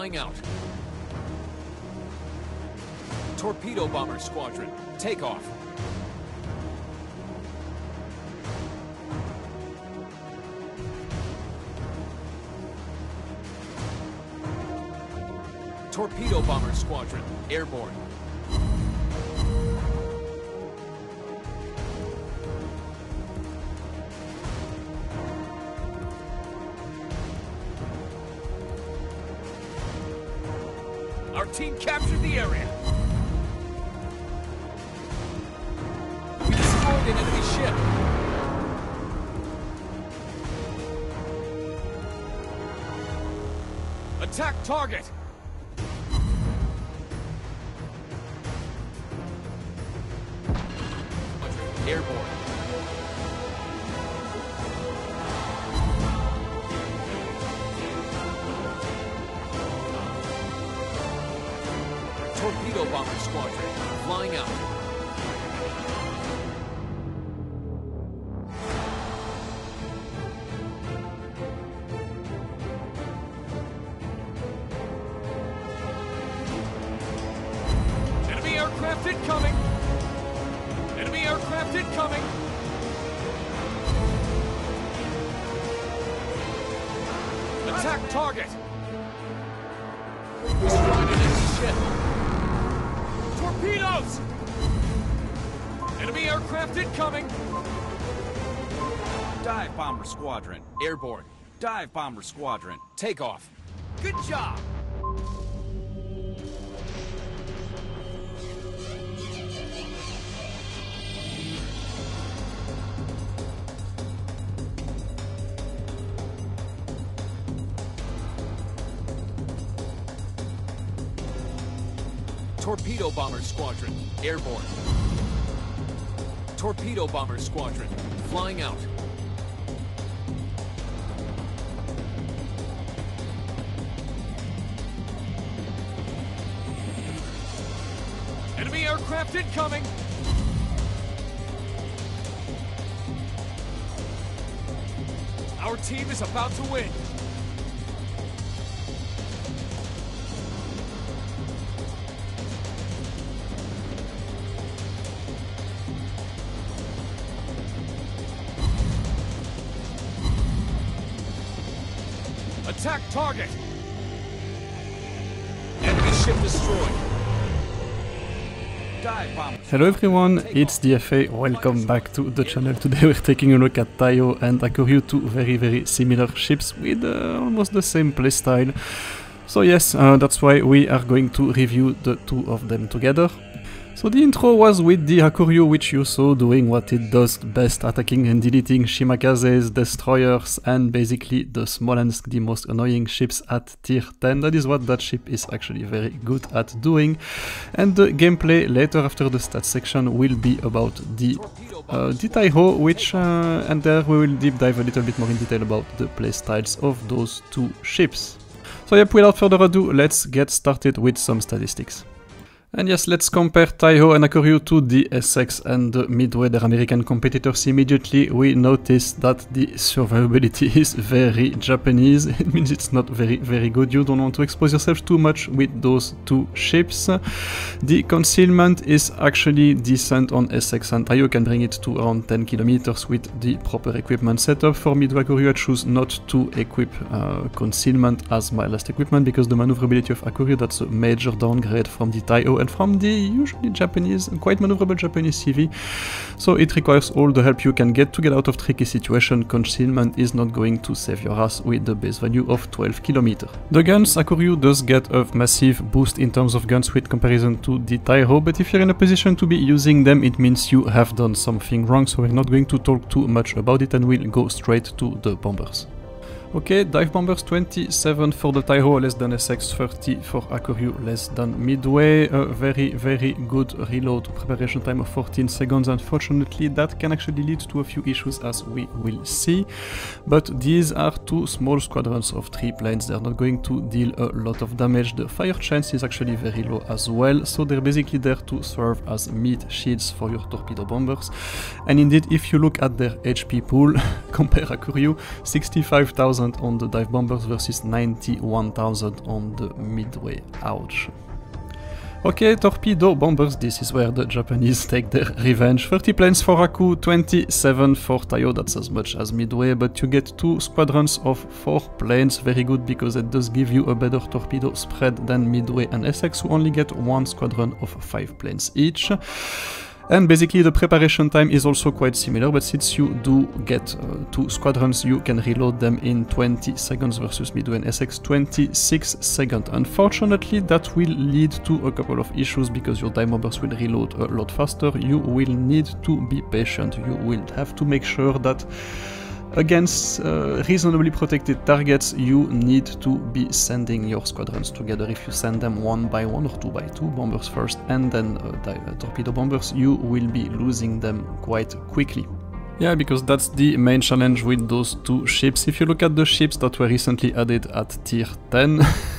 flying out. Torpedo bomber squadron, take off. Torpedo bomber squadron, airborne. Our team captured the area. We destroyed an enemy ship. Attack target. Airborne. Torpedo bomber squadron, flying out. Enemy aircraft incoming! Enemy aircraft incoming! Attack target! Destroyed an enemy ship! Torpedoes! Enemy aircraft incoming! Dive bomber squadron. Airborne. Dive bomber squadron. Take off. Good job! Torpedo bomber squadron, airborne. Torpedo bomber squadron, flying out. Enemy aircraft incoming! Our team is about to win. Attack target! Enemy ship destroyed. Dive bomber. Hello everyone, it's DFA, welcome back to the channel. Today we're taking a look at Taiho and Hakuryu, two very similar ships with almost the same playstyle. So yes, that's why we are going to review the two of them together. So the intro was with the Hakuryu, which you saw doing what it does best, attacking and deleting Shimakazes, destroyers, and basically the Smolensk, the most annoying ships at tier 10. That is what that ship is actually very good at doing. And the gameplay later after the stats section will be about the Taiho, which and there we will deep dive a little bit more in detail about the playstyles of those two ships. So yep, without further ado, let's get started with some statistics. And yes, let's compare Taiho and Hakuryu to the Essex and the Midway, their American competitors. Immediately we notice that the survivability is very Japanese. It means it's not very good. You don't want to expose yourself too much with those two ships. The concealment is actually decent on Essex, and Taiho can bring it to around 10 kilometers with the proper equipment setup. For Midway Hakuryu, I choose not to equip concealment as my last equipment because the maneuverability of Hakuryu, that's a major downgrade from the Taiho and from the usually Japanese, quite maneuverable Japanese CV, so it requires all the help you can get to get out of tricky situation. Concealment is not going to save your ass with the base value of 12 km. The guns, Hakuryu does get a massive boost in terms of gun speed comparison to the Taiho, but if you're in a position to be using them, it means you have done something wrong, so we're not going to talk too much about it and we'll go straight to the bombers. Okay, dive bombers 27 for the Taiho, less than Essex, 30 for Hakuryu, less than Midway. A very good reload preparation time of 14 seconds. Unfortunately, that can actually lead to a few issues, as we will see. But these are two small squadrons of 3 planes. They're not going to deal a lot of damage. The fire chance is actually very low as well, so they're basically there to serve as meat shields for your torpedo bombers. And indeed, if you look at their HP pool, compare Hakuryu, 65,000 91,000 on the dive bombers versus 91,000 on the Midway. Ouch. Okay, torpedo bombers, this is where the Japanese take their revenge. 30 planes for Haku, 27 for Taiho, that's as much as Midway, but you get 2 squadrons of 4 planes, very good because it does give you a better torpedo spread than Midway and Essex, who only get 1 squadron of 5 planes each. And basically the preparation time is also quite similar, but since you do get 2 squadrons, you can reload them in 20 seconds versus Midway and Essex 26 seconds. Unfortunately, that will lead to a couple of issues because your dive bombers will reload a lot faster. You will need to be patient. You will have to make sure that against reasonably protected targets, you need to be sending your squadrons together. If you send them 1 by 1 or 2 by 2, bombers first and then torpedo bombers, you will be losing them quite quickly. Yeah, because that's the main challenge with those 2 ships. If you look at the ships that were recently added at tier 10,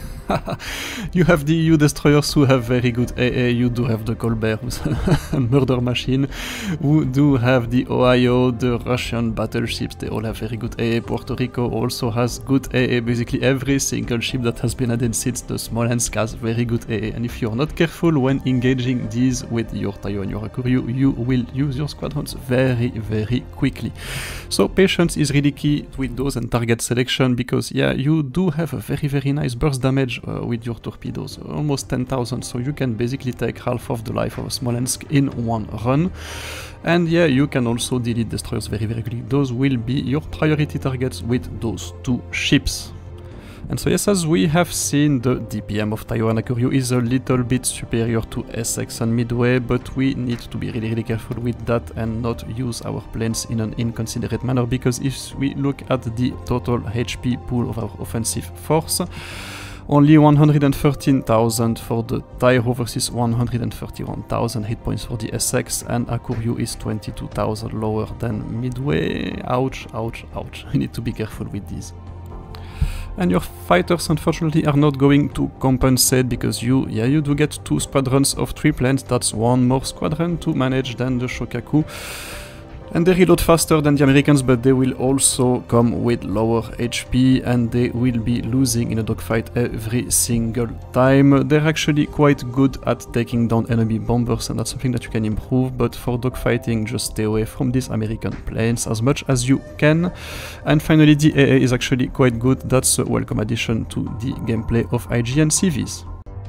you have the EU destroyers who have very good AA, you do have the Colbert, who's a murder machine, who do have the Ohio, the Russian battleships, they all have very good AA. Puerto Rico also has good AA, basically every single ship that has been added since the Smolensk has very good AA, and if you're not careful when engaging these with your Taiho and your Hakuryu, you will use your squadrons very, very quickly. So patience is really key with those and target selection, because yeah, you do have a very, very nice burst damage with your torpedoes, almost 10,000, so you can basically take half of the life of Smolensk in one run. And yeah, you can also delete destroyers very, very quickly. Those will be your priority targets with those 2 ships. And so yes, as we have seen, the DPM of Taiho and Hakuryu is a little bit superior to Essex and Midway, but we need to be really, really careful with that and not use our planes in an inconsiderate manner, because if we look at the total HP pool of our offensive force, only 113,000 for the Taiho versus 131,000 hit points for the Essex, and Hakuryu is 22,000 lower than Midway. Ouch, ouch, ouch. You need to be careful with these. And your fighters unfortunately are not going to compensate, because you do get 2 squadrons of 3 planes, that's 1 more squadron to manage than the Shokaku. And they reload faster than the Americans, but they will also come with lower HP, and they will be losing in a dogfight every single time. They're actually quite good at taking down enemy bombers, and that's something that you can improve, but for dogfighting, just stay away from these American planes as much as you can. And finally, the AA is actually quite good. That's a welcome addition to the gameplay of IJN CVs.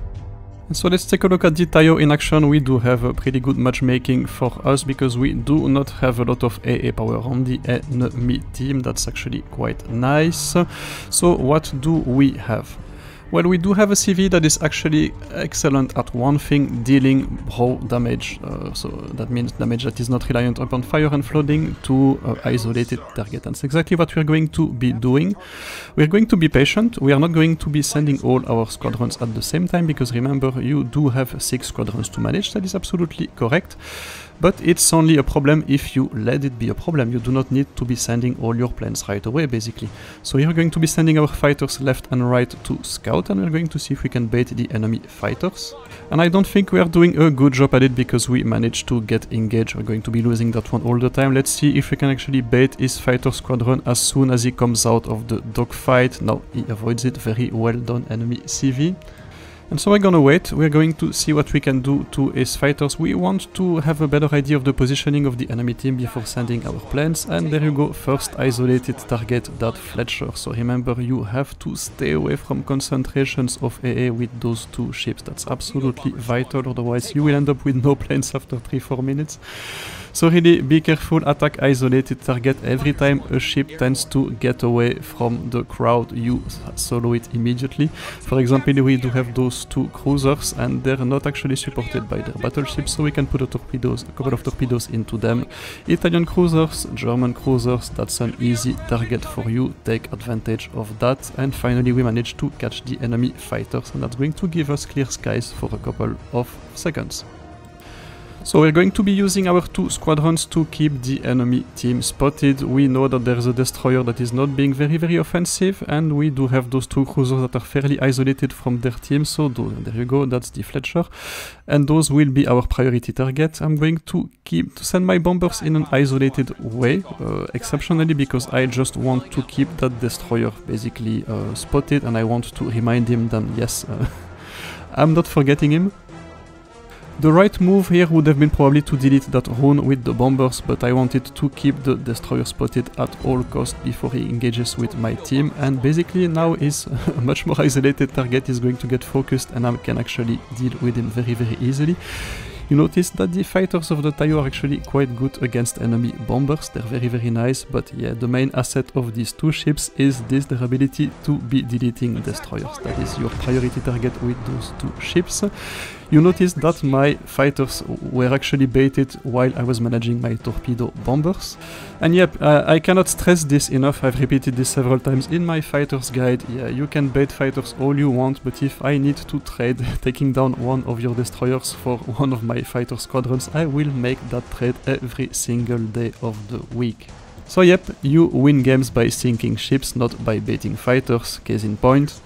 And so let's take a look at the Taiho in action. We do have a pretty good matchmaking for us, because we do not have a lot of AA power on the enemy team. That's actually quite nice. So what do we have? Well, we do have a CV that is actually excellent at one thing, dealing raw damage. So that means damage that is not reliant upon fire and flooding to isolated target. And that's exactly what we're going to be doing. We're going to be patient. We are not going to be sending all our squadrons at the same time, because remember, you do have 6 squadrons to manage. That is absolutely correct. But it's only a problem if you let it be a problem. You do not need to be sending all your planes right away, basically. So we are going to be sending our fighters left and right to scout, and we're going to see if we can bait the enemy fighters. And I don't think we are doing a good job at it, because we managed to get engaged. We're going to be losing that one all the time. Let's see if we can actually bait his fighter squadron as soon as he comes out of the dogfight. No, he avoids it. Very well done, enemy CV. And so we're gonna wait, we're going to see what we can do to his fighters. We want to have a better idea of the positioning of the enemy team before sending our planes. And there you go, first isolated target, that Fletcher. So remember, you have to stay away from concentrations of AA with those 2 ships. That's absolutely vital, otherwise you will end up with no planes after 3-4 minutes. So really be careful, attack isolated target. Every time a ship tends to get away from the crowd, you solo it immediately. For example, we do have those 2 cruisers, and they're not actually supported by their battleships, so we can put a couple of torpedoes into them. Italian cruisers, German cruisers, that's an easy target for you. Take advantage of that. And finally, we managed to catch the enemy fighters, and that's going to give us clear skies for a couple of seconds. So we're going to be using our 2 squadrons to keep the enemy team spotted. We know that there's a destroyer that is not being very offensive, and we do have those 2 cruisers that are fairly isolated from their team, so there you go, that's the Fletcher. And those will be our priority target. I'm going to send my bombers in an isolated way, exceptionally because I just want to keep that destroyer basically spotted, and I want to remind him that yes, I'm not forgetting him. The right move here would have been probably to delete that rune with the bombers, but I wanted to keep the destroyer spotted at all costs before he engages with my team, and basically now his much more isolated target is going to get focused and I can actually deal with him very easily. You notice that the fighters of the Taiho are actually quite good against enemy bombers, they're very nice, but yeah, the main asset of these 2 ships is their ability to be deleting destroyers. That is your priority target with those 2 ships. You notice that my fighters were actually baited while I was managing my torpedo bombers. And yep, I cannot stress this enough, I've repeated this several times in my fighter's guide. Yeah, you can bait fighters all you want, but if I need to trade taking down one of your destroyers for one of my fighter squadrons, I will make that trade every single day of the week. So yep, you win games by sinking ships, not by baiting fighters, case in point.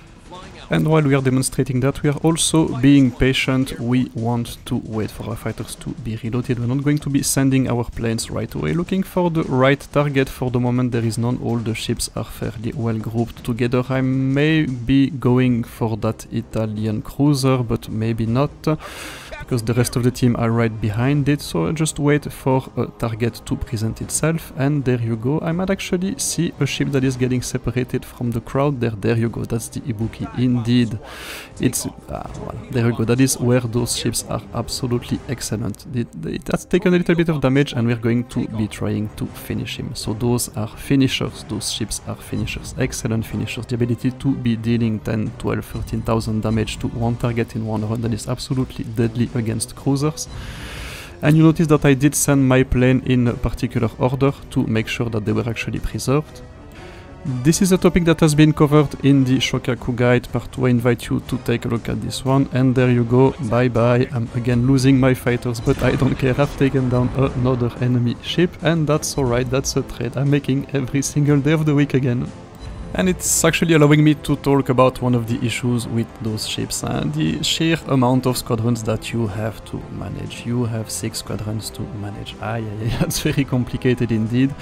And while we are demonstrating that, we are also being patient. We want to wait for our fighters to be reloaded. We're not going to be sending our planes right away, looking for the right target. For the moment there is none, all the ships are fairly well grouped together. I may be going for that Italian cruiser, but maybe not, because the rest of the team are right behind it, so just wait for a target to present itself, and there you go. I might actually see a ship that is getting separated from the crowd there. There you go, that's the Ibuki indeed. It's well, there you go, that is where those ships are absolutely excellent. It has taken a little bit of damage and we're going to be trying to finish him. So those are finishers, those ships are finishers, excellent finishers. The ability to be dealing 10, 12, 13,000 damage to one target in one run, that is absolutely deadly against cruisers. And you notice that I did send my plane in a particular order to make sure that they were actually preserved. This is a topic that has been covered in the Shokaku guide part 2. I invite you to take a look at this one, and there you go, bye bye. I'm again losing my fighters, but I don't care, I've taken down another enemy ship, and that's alright, that's a trade I'm making every single day of the week again. And it's actually allowing me to talk about one of the issues with those ships, and the sheer amount of squadrons that you have to manage. You have 6 squadrons to manage. That's very complicated indeed.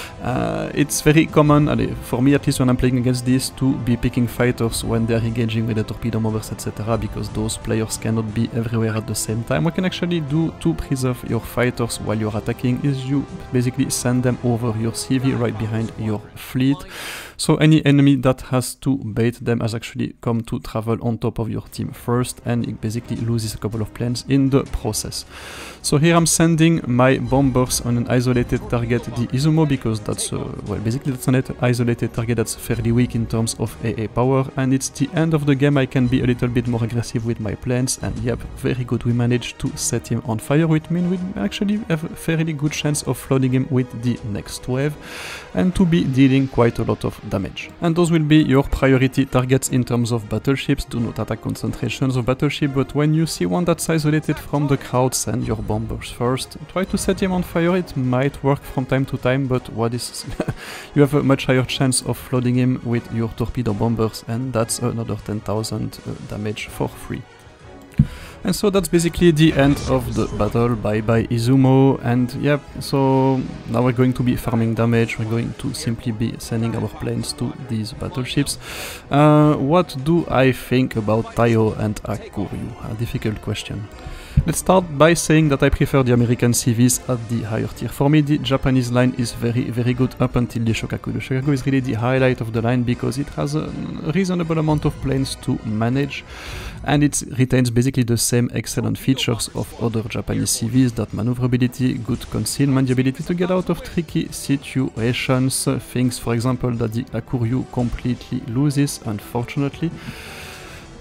It's very common, for me at least when I'm playing against these, to be picking fighters when they're engaging with the torpedo bombers, etc., because those players cannot be everywhere at the same time. What you can actually do to preserve your fighters while you're attacking is you basically send them over your CV right behind your fleet. So any enemy that has to bait them has actually come to travel on top of your team first, and it basically loses a couple of planes in the process. So here I'm sending my bombers on an isolated target, the Izumo, because that's well, basically that's an isolated target that's fairly weak in terms of AA power, and it's the end of the game. I can be a little bit more aggressive with my planes, and yep, very good, we managed to set him on fire, which means we actually have a fairly good chance of flooding him with the next wave, and to be dealing quite a lot of damage. And those will be your priority targets in terms of battleships. Do not attack concentrations of battleship, but when you see one that's isolated from the crowd, send your bombers first. Try to set him on fire, it might work from time to time, but what is you have a much higher chance of flooding him with your torpedo bombers, and that's another 10,000 damage for free. And so that's basically the end of the battle. Bye bye Izumo. And yep, so now we're going to be farming damage. We're going to simply be sending our planes to these battleships. What do I think about Taiho and Hakuryu? A difficult question. Let's start by saying that I prefer the American CVs at the higher tier. For me, the Japanese line is very good up until the Shokaku. The Shokaku is really the highlight of the line because it has a reasonable amount of planes to manage, and it retains basically the same excellent features of other Japanese CVs, that maneuverability, good concealment, the ability to get out of tricky situations, things for example that the Hakuryu completely loses, unfortunately.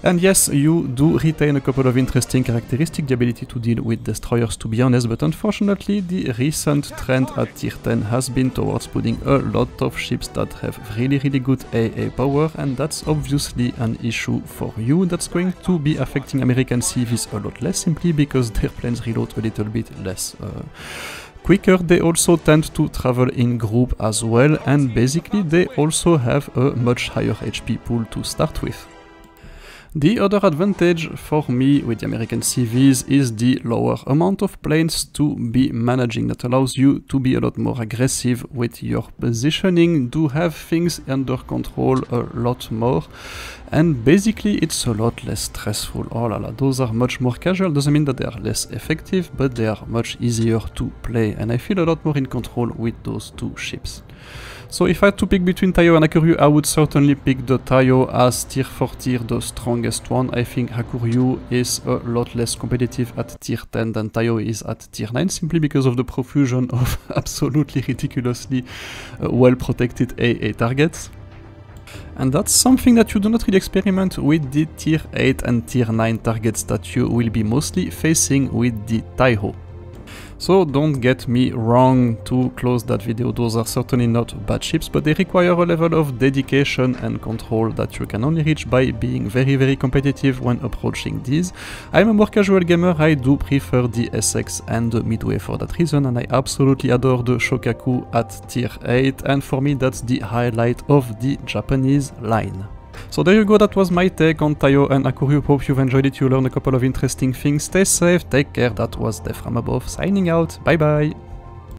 And yes, you do retain a couple of interesting characteristics, the ability to deal with destroyers to be honest, but unfortunately the recent trend at tier 10 has been towards putting a lot of ships that have really good AA power, and that's obviously an issue for you. That's going to be affecting American CVs a lot less, simply because their planes reload a little bit less quicker. They also tend to travel in group as well, and basically they also have a much higher HP pool to start with. The other advantage for me with the American CVs is the lower amount of planes to be managing. That allows you to be a lot more aggressive with your positioning, to have things under control a lot more, and basically it's a lot less stressful. Oh la la, those are much more casual. Doesn't mean that they are less effective, but they are much easier to play, and I feel a lot more in control with those two ships. So if I had to pick between Taiho and Hakuryu, I would certainly pick the Taiho as tier 4 tier, the strongest one. I think Hakuryu is a lot less competitive at tier 10 than Taiho is at tier 9, simply because of the profusion of absolutely ridiculously well protected AA targets. And that's something that you do not really experiment with the tier 8 and tier 9 targets that you will be mostly facing with the Taiho. So don't get me wrong, to close that video, those are certainly not bad ships, but they require a level of dedication and control that you can only reach by being very competitive when approaching these. I'm a more casual gamer, I do prefer the SX and the Midway for that reason, and I absolutely adore the Shokaku at tier 8, and for me that's the highlight of the Japanese line. So there you go, that was my take on Taiho and Hakuryu. Hope you've enjoyed it, you learned a couple of interesting things. Stay safe, take care, that was DeathFromAbove signing out, bye bye!